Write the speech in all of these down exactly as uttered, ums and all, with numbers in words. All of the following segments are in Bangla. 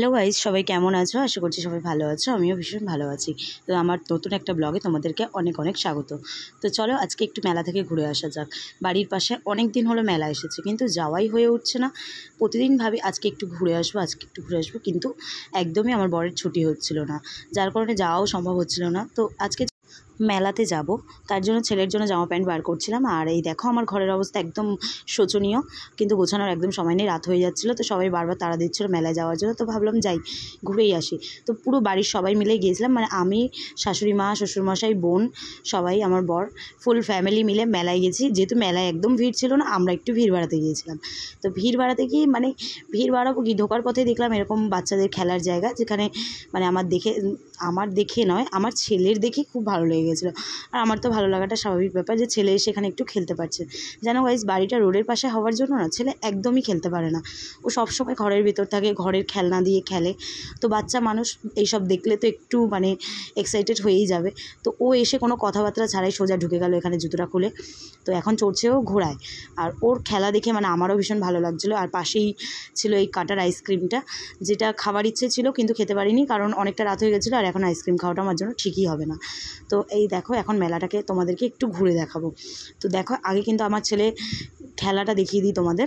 হ্যালো গাইজ, সবাই কেমন আছো? আশা করছি সবাই ভালো আছো। আমিও ভীষণ ভালো আছি। তো আমার নতুন একটা ব্লগে তোমাদেরকে অনেক অনেক স্বাগত। তো চলো আজকে একটু মেলা থেকে ঘুরে আসা যাক। বাড়ির পাশে অনেক দিন হলো মেলা এসেছে, কিন্তু যাওয়াই হয়ে উঠছে না। প্রতিদিন ভাবি আজকে একটু ঘুরে আসবো, আজকে একটু ঘুরে আসবো, কিন্তু একদমই আমার বরের ছুটি হচ্ছিল না, যার কারণে যাওয়াও সম্ভব হচ্ছিল না। তো আজকে মেলাতে যাব, তার জন্য ছেলের জন্য জামা প্যান্ট বার করছিলাম। আর এই দেখো আমার ঘরের অবস্থা একদম শোচনীয়, কিন্তু গোছানোর একদম সময় নেই, রাত হয়ে যাচ্ছিলো। তো সবাই বারবার তাড়া দিচ্ছিলো মেলায় যাওয়ার জন্য। তো ভাবলাম যাই, ঘুরেই আসি। তো পুরো বাড়ির সবাই মিলে গিয়েছিলাম, মানে আমি, শাশুড়ি মা, শ্বশুরমশাই, বোন, সবাই, আমার বর, ফুল ফ্যামিলি মিলে মেলায় গেছি। যেহেতু মেলায় একদম ভিড় ছিল না, আমরা একটু ভিড় বাড়াতে গিয়েছিলাম। তো ভিড় বাড়াতে গিয়ে মানে ভিড় বাড়াবো কি, ঢোকার পথে দেখলাম এরকম বাচ্চাদের খেলার জায়গা, যেখানে মানে আমার দেখে আমার দেখে নয় আমার ছেলের দেখে খুব ভালো লেগে গেছিলো। আর আমার তো ভালো লাগাটা স্বাভাবিক ব্যাপার, যে ছেলে সেখানে একটু খেলতে পারছে। জানো গাইস, বাড়িটা রোডের পাশে হওয়ার জন্য না ছেলে একদমই খেলতে পারে না। ও সবসময় ঘরের ভিতর থাকে, ঘরের খেলনা দিয়ে খেলে। তো বাচ্চা মানুষ এইসব দেখলে তো একটু মানে এক্সাইটেড হয়েই যাবে। তো ও এসে কোনো কথাবার্তা ছাড়াই সোজা ঢুকে গেল এখানে জুতোটা খুলে। তো এখন চড়ছেও ঘোড়ায়। আর ওর খেলা দেখে মানে আমারও ভীষণ ভালো লাগছিলো। আর পাশেই ছিল এই কাটার আইসক্রিমটা, যেটা খাবার ইচ্ছে ছিল কিন্তু খেতে পারিনি, কারণ অনেকটা রাত হয়ে গেছিলো। আর এখন আইসক্রিম খাওয়াটা আমার জন্য ঠিকই হবে না। তো এই দেখো এখন মেলাটাকে তোমাদেরকে একটু ঘুরে দেখাবো। তো দেখো আগে কিন্তু আমার ছেলে খেলাটা দেখিয়ে দিই তোমাদের।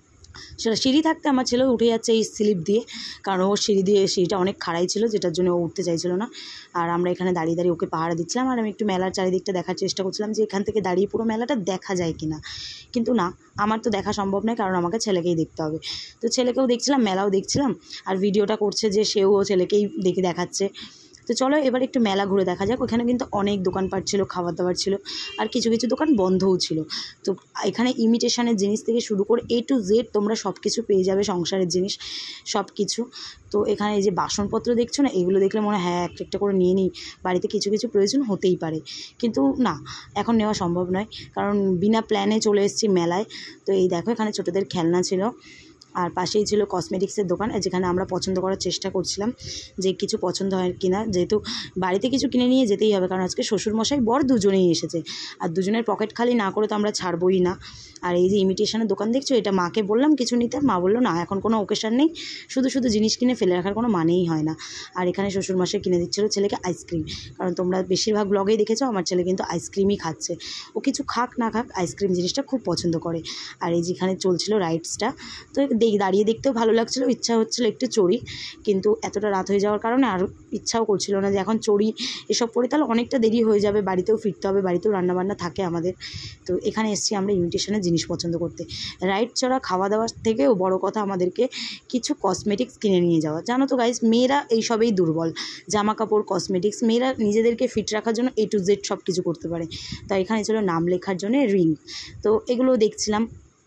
সেটা সিঁড়ি থাকতে আমার ছেলেও উঠে যাচ্ছে এই স্লিপ দিয়ে, কারণ ওর সিঁড়ি দিয়ে সিঁড়িটা অনেক খাড়াই ছিল, যেটার জন্য ও উঠতে চাইছিল না। আর আমরা এখানে দাঁড়িয়ে দাঁড়িয়ে ওকে পাহারা দিচ্ছিলাম। আর আমি একটু মেলার চারিদিকটা দেখার চেষ্টা করছিলাম, যে এখান থেকে দাঁড়িয়ে পুরো মেলাটা দেখা যায় কিনা। কিন্তু না, আমার তো দেখা সম্ভব নয়, কারণ আমাকে ছেলেকেই দেখতে হবে। তো ছেলেকেও দেখছিলাম, মেলাও দেখছিলাম, আর ভিডিওটা করছে যে সেও ছেলেকেই দেখে দেখাচ্ছে। তো চলো এবার একটু মেলা ঘুরে দেখা যাক। ওখানে কিন্তু অনেক দোকানপাট ছিল, খাবার দাবার ছিল, আর কিছু কিছু দোকান বন্ধও ছিল। তো এখানে ইমিটেশনের জিনিস থেকে শুরু করে এ টু জেড তোমরা সব কিছু পেয়ে যাবে, সংসারের জিনিস সব কিছু। তো এখানে এই যে বাসনপত্র দেখছো না, এগুলো দেখলে মনে হয় হ্যাঁ একটা একটা করে নিয়ে নিই, বাড়িতে কিছু কিছু প্রয়োজন হতেই পারে। কিন্তু না, এখন নেওয়া সম্ভব নয়, কারণ বিনা প্ল্যানে চলে এসেছি মেলায়। তো এই দেখো এখানে ছোটোদের খেলনা ছিল, আর পাশেই ছিল কসমেটিক্সের দোকান, যেখানে আমরা পছন্দ করার চেষ্টা করছিলাম যে কিছু পছন্দ হয় কিনা। যেহেতু বাড়িতে কিছু কিনে নিয়ে যেতেই হবে, কারণ আজকে শ্বশুরমশাই বর দুজনেই এসেছে, আর দুজনের পকেট খালি না করে তো আমরা ছাড়বই না। আর এই যে ইমিটেশনের দোকান দেখছো, এটা মাকে বললাম কিছু নিতে, মা বললো না এখন কোনো ওকেশন নেই, শুধু শুধু জিনিস কিনে ফেলে রাখার কোনো মানেই হয় না। আর এখানে শ্বশুরমশাই কিনে দিচ্ছিলো ছেলেকে আইসক্রিম, কারণ তোমরা বেশিরভাগ ব্লগেই দেখেছো আমার ছেলে কিন্তু আইসক্রিমই খাচ্ছে। ও কিছু খাক না খাক, আইসক্রিম জিনিসটা খুব পছন্দ করে। আর এই যেখানে চলছিল রাইডসটা, তো দেখ দাঁড়িয়ে দেখতেও ভালো লাগছিলো, ইচ্ছা হচ্ছিলো একটু চড়ি, কিন্তু এতটা রাত হয়ে যাওয়ার কারণে আর ইচ্ছাও করছিল না যে এখন চড়ি। এসব পরে তাহলে অনেকটা দেরি হয়ে যাবে, বাড়িতেও ফিরতে হবে, বাড়িতেও রান্নাবান্না থাকে আমাদের। তো এখানে এসেছি আমরা ইমিটেশনের জিনিস পছন্দ করতে। রাইড চড়া, খাওয়া দাওয়ার থেকেও বড় কথা আমাদেরকে কিছু কসমেটিক্স কিনে নিয়ে যাওয়া। জানো তো গাইস, মেয়েরা এইসবেই দুর্বল, জামা কাপড়, কসমেটিক্স, মেয়েরা নিজেদেরকে ফিট রাখার জন্য এ টু জেড সব কিছু করতে পারে। তো এখানে ছিল নাম লেখার জন্য রিং, তো এগুলো দেখছিলাম।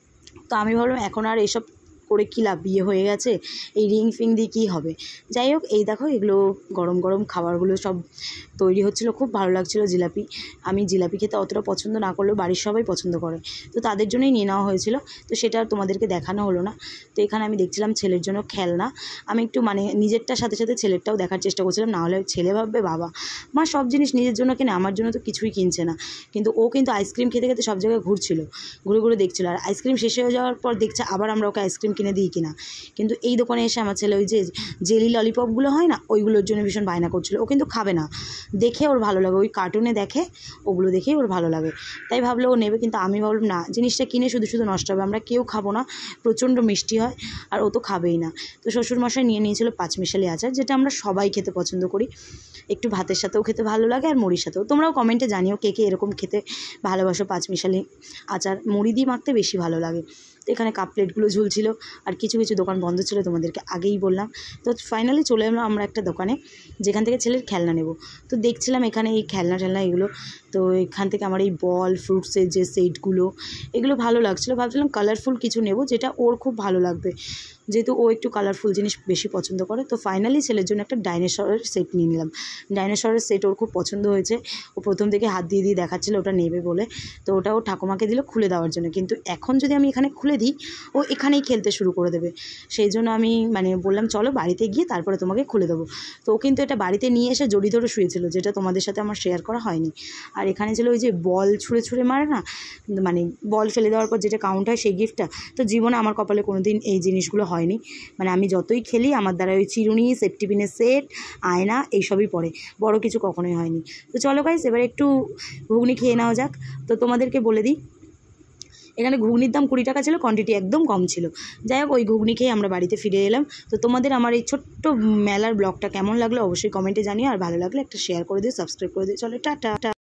তো আমি ভাবলাম এখন আর এসব করে কী লাভ, বিয়ে হয়ে গেছে, এই রিং ফিং দিয়ে কী হবে। যাই হোক, এই দেখো এগুলো গরম গরম খাবারগুলো সব তৈরি হচ্ছিলো, খুব ভালো লাগছিলো। জিলাপি, আমি জিলাপি খেতে অতটা পছন্দ না করলেও বাড়ির সবাই পছন্দ করে, তো তাদের জন্যই নিয়ে নেওয়া হয়েছিল। তো সেটা আর তোমাদেরকে দেখানো হলো না। তো এখানে আমি দেখছিলাম ছেলের জন্য খেলনা। আমি একটু মানে নিজেরটার সাথে সাথে ছেলেরটাও দেখার চেষ্টা করছিলাম, নাহলে ছেলে ভাববে বাবা মা সব জিনিস নিজের জন্য কিনে, আমার জন্য তো কিছুই কিনছে না। কিন্তু ও কিন্তু আইসক্রিম খেতে খেতে সব জায়গায় ঘুরছিল, ঘুরে ঘুরে দেখছিলো। আর আইসক্রিম শেষ হয়ে যাওয়ার পর দেখছে আবার আমরা ওকে আইসক্রিম কিনে দিই কিনা। কিন্তু এই দোকানে এসে আমার ছেলে ওই যে জেলি ললিপপগুলো হয় না, ওইগুলোর জন্য ভীষণ বায়না করছিল। ও কিন্তু খাবে না, দেখে ওর ভালো লাগে, ওই কার্টুনে দেখে, ওগুলো দেখেই ওর ভালো লাগে, তাই ভাবলো ও নেবে। কিন্তু আমি ভাবলাম না, জিনিসটা কিনে শুধু শুধু নষ্ট হবে, আমরা কেউ খাবো না, প্রচণ্ড মিষ্টি হয়, আর ও তো খাবেই না। তো শ্বশুরমশাই নিয়ে নিয়েছিল পাঁচমিশালি আচার, যেটা আমরা সবাই খেতে পছন্দ করি, একটু ভাতের সাথেও খেতে ভালো লাগে আর মুড়ির সাথেও। তোমরাও কমেন্টে জানিও কে কে এরকম খেতে ভালোবাসো পাঁচমিশালি আচার, মুড়ি দিয়ে মাখতে বেশি ভালো লাগে। তো এখানে কাপ প্লেটগুলো ঝুলছিল, আর কিছু কিছু দোকান বন্ধ ছিল, তোমাদেরকে আগেই বললাম। তো ফাইনালি চলে এলাম আমরা একটা দোকানে, যেখান থেকে ছেলের খেলনা নেব। তো দেখছিলাম এখানে এই খেলনা টেলনা এগুলো, তো এখান থেকে আমার এই বল, ফ্রুটসের যে সেটগুলো, এগুলো ভালো লাগছিলো। ভাবছিলাম কালারফুল কিছু নেব, যেটা ওর খুব ভালো লাগবে, যেহেতু ও একটু কালারফুল জিনিস বেশি পছন্দ করে। তো ফাইনালি ছেলের জন্য একটা ডাইনোসরের সেট নিয়ে নিলাম। ডাইনোসরের সেট ওর খুব পছন্দ হয়েছে, ও প্রথম থেকে হাত দিয়ে দিয়ে দেখাচ্ছিলো ওটা নেবে বলে। তো ওটা ও ঠাকুমাকে দিল খুলে দেওয়ার জন্য, কিন্তু এখন যদি আমি এখানে খুলে দিই ও এখানেই খেলতে শুরু করে দেবে। সেই জন্য আমি মানে বললাম চলো বাড়িতে গিয়ে তারপরে তোমাকে খুলে দেবো। তো ও কিন্তু এটা বাড়িতে নিয়ে এসে জড়ি ধরে শুয়েছিল, যেটা তোমাদের সাথে আমার শেয়ার করা হয়নি। আর এখানে ছিল ওই যে বল ছুঁড়ে ছুঁড়ে মারে না, মানে বল ফেলে দেওয়ার পর যেটা কাউন্ট হয় সেই গিফটটা। তো জীবনে আমার কপালে কোনো দিন এই জিনিসগুলো হয় হয়নি, মানে আমি যতই খেলি আমার দ্বারা ওই চিরুনি, সেফটি পিনের সেট, আয়না এইসবই পড়ে, বড় কিছু কখনোই হয়নি। তো চলো গাইস এবার একটু ঘুগনি খেয়ে নেওয়া যাক। তো তোমাদেরকে বলে দিই, এখানে ঘুগনির দাম কুড়ি টাকা ছিল, কোয়ান্টিটি একদম কম ছিল। যাই হোক ওই ঘুগনি খেয়ে আমরা বাড়িতে ফিরে এলাম। তো তোমাদের আমার এই ছোট্ট মেলার ব্লগটা কেমন লাগলো অবশ্যই কমেন্টে জানিও, আর ভালো লাগলে একটা শেয়ার করে দিও, সাবস্ক্রাইব করে দিও। চলো টাটা।